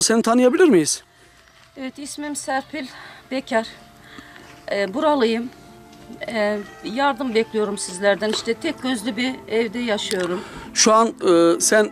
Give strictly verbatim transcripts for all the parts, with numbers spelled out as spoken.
Seni tanıyabilir miyiz? Evet, ismim Serpil Bekar. E, buralıyım. E, yardım bekliyorum sizlerden. İşte tek gözlü bir evde yaşıyorum. Şu an e, sen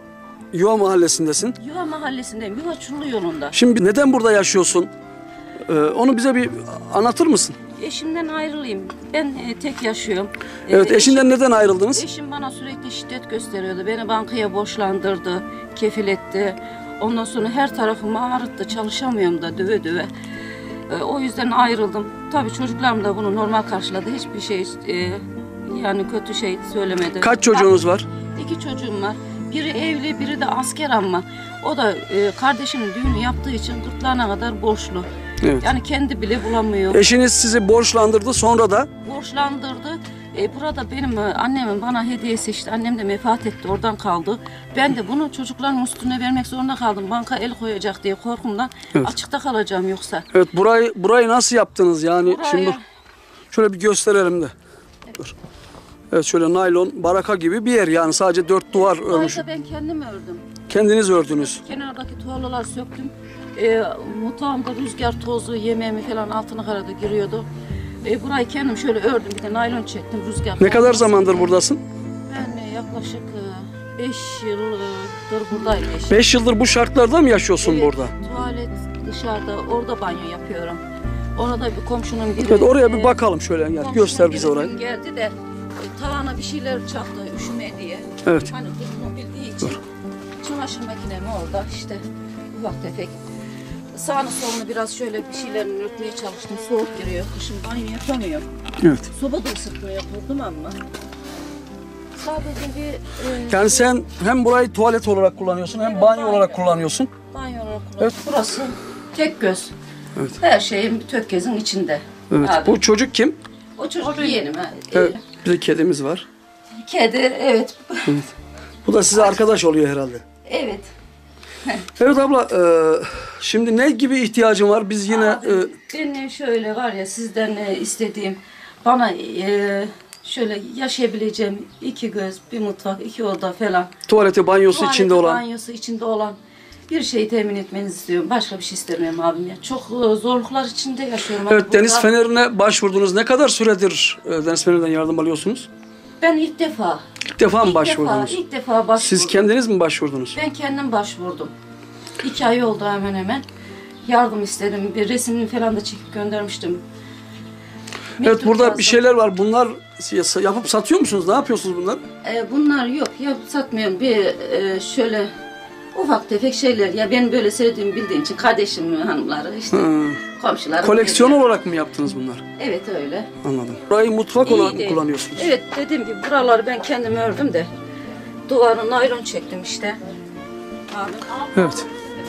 Yuva Mahallesi'ndesin. Yuva Mahallesi'ndeyim. Yuva Çullu yolunda. Şimdi neden burada yaşıyorsun? E, onu bize bir anlatır mısın? Eşimden ayrılayım. Ben e, tek yaşıyorum. Evet, E, eşinden eşim, neden ayrıldınız? Eşim bana sürekli şiddet gösteriyordu. Beni bankaya borçlandırdı, kefil etti. Ondan sonra her tarafımı ağrıttı. Çalışamıyorum da döve döve. E, o yüzden ayrıldım. Tabii çocuklarım da bunu normal karşıladı. Hiçbir şey e, yani kötü şey söylemedi. Kaç çocuğunuz var? İki çocuğum var. Biri evli, biri de asker ama o da e, kardeşinin düğünü yaptığı için gırtlağına kadar borçlu. Evet. Yani kendi bile bulamıyor. Eşiniz sizi borçlandırdı, sonra da? Borçlandırdı. E, burada benim e, annemin bana hediyesi, işte annem de vefat etti, oradan kaldı. Ben de bunu çocukların üstüne vermek zorunda kaldım. Banka el koyacak diye korkumdan. Evet. Açıkta kalacağım yoksa. Evet, burayı burayı nasıl yaptınız yani? Buraya- Şimdi şöyle bir gösterelim de. Dur. Evet, şöyle naylon baraka gibi bir yer yani, sadece dört duvar örmüş. Burayı da ben kendim ördüm. Kendiniz ördünüz. Kenardaki tuğlalar söktüm. E, mutfağımda rüzgar tozu, yemeğimi falan altına karada giriyordu. E, burayı kendim şöyle ördüm, bir de naylon çektim rüzgar. Ne kadar tozu. zamandır buradasın? Ben e, yaklaşık beş yıldır buradayım. Beş. Beş yıldır bu şartlarda mı yaşıyorsun Evet, burada? Tuvalet dışarıda, orada banyo yapıyorum. Orada bir komşunun biri... Evet, oraya bir e, bakalım şöyle, yani komşunun göster bize biri orayı. geldi de e, tavana bir şeyler çaktı üşüme diye. Evet. Hani durumu bildiği için. Çamaşır makinem orada işte ufak tefek. Sağını solunu biraz şöyle bir şeylerini örtmeye çalıştım. Soğuk giriyor. Kışın banyo yapamıyorum. Evet. Soba da ısıtmaya kurdum ama. Sadece bir... E, Yani sen hem burayı tuvalet olarak kullanıyorsun, hem Evet, banyo banyo. olarak kullanıyorsun. banyo olarak kullanıyorum. Evet. Burası tek göz. Evet. Her şeyim tökezin içinde. Evet. Abi. Bu çocuk kim? O çocuk yeğenim. Ha. Evet. Bir de kedimiz var. Ee, Kedi, evet. Bu da size arkadaş oluyor herhalde. Evet. Evet abla, e, şimdi ne gibi ihtiyacın var? Biz yine Abi, e, benim şöyle var ya, sizden e, istediğim, bana e, şöyle yaşayabileceğim iki göz, bir mutfak, iki oda falan. tuvaleti, banyosu Tuvaleti, içinde olan. banyosu içinde olan bir şeyi temin etmenizi istiyorum. Başka bir şey istemiyorum abim ya. Çok e, zorluklar içinde yaşıyorum. Evet, Hani Deniz burada- Feneri'ne başvurdunuz. Ne kadar süredir e, Deniz Feneri'den yardım alıyorsunuz? Ben ilk defa. İlk defa mı ilk başvurdunuz? Defa, ilk defa başvurdum. Siz kendiniz mi başvurdunuz? Ben kendim başvurdum. İki ay oldu hemen hemen. Yardım istedim. Bir resimini falan da çekip göndermiştim. Evet, Mektup burada yazdım. bir şeyler var. Bunlar yapıp satıyor musunuz? Ne yapıyorsunuz bunlar? Ee, bunlar yok. Ya satmıyorum. Bir e, şöyle ufak tefek şeyler. Ya ben böyle sevdiğimi bildiğim için kardeşim hanımları işte Hı. komşularım. Koleksiyon dediler. olarak mı yaptınız bunlar? Evet öyle. Anladım. Burayı mutfak İyi olarak mı değil. kullanıyorsunuz? Evet, dediğim gibi buraları ben kendim ördüm de duvarı naylon çektim işte. Abi. Evet.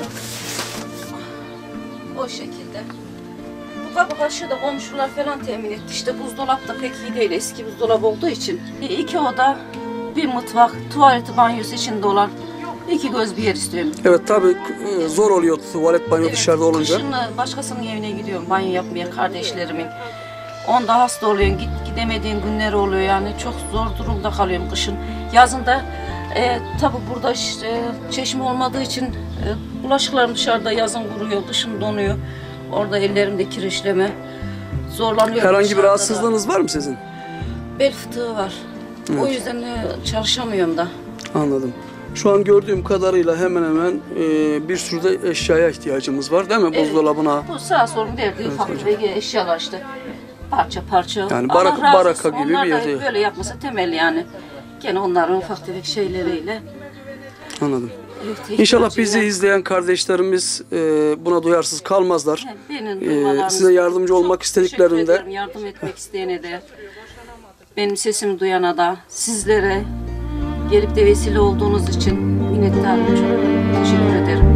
O şekilde. Bu kapı kaşığı da komşular falan temin etti. İşte buzdolap da pek iyi değil. Eski buzdolap olduğu için. İki oda, bir mutfak, tuvaleti, banyosu içinde olan iki göz bir yer istiyorum. Evet, tabii e, zor oluyor tuvalet, banyo Evet, dışarıda olunca. Kışın başkasının evine gidiyorum banyo yapmaya, kardeşlerimin. Onda hasta oluyorsun, git, gidemediğin günler oluyor yani. Çok zor durumda kalıyorum kışın. Yazın da e, tabii burada işte çeşme olmadığı için e, bulaşıklarım dışarıda yazın kuruyor, kışın donuyor. Orada ellerimde kireçleme. Zorlanıyorum. Herhangi bir dışarıda da. rahatsızlığınız var mı sizin? Bel fıtığı var. O yüzden e, çalışamıyorum da. Anladım. Şu an gördüğüm kadarıyla hemen hemen e, bir sürü de eşyaya ihtiyacımız var, değil mi? Evet. Buzdolabına. Bu sağ solun derdi ufak tefek eşyalar işte. Parça parça. Yani Allah baraka- razı baraka olsun. gibi bir Onlar da yerde. böyle yapması temel yani. Gene onların ufak tefek şeyleriyle. Anladım. Evet, İnşallah ihtiyacım bizi var. izleyen kardeşlerimiz e, buna duyarsız kalmazlar. Benim Ee, dualarınız- size yardımcı olmak Çok istediklerinde- teşekkür ederim. Yardım etmek isteyene de, benim sesimi duyana da, sizlere gelip de vesile olduğunuz için minnettarım. Çok teşekkür ederim.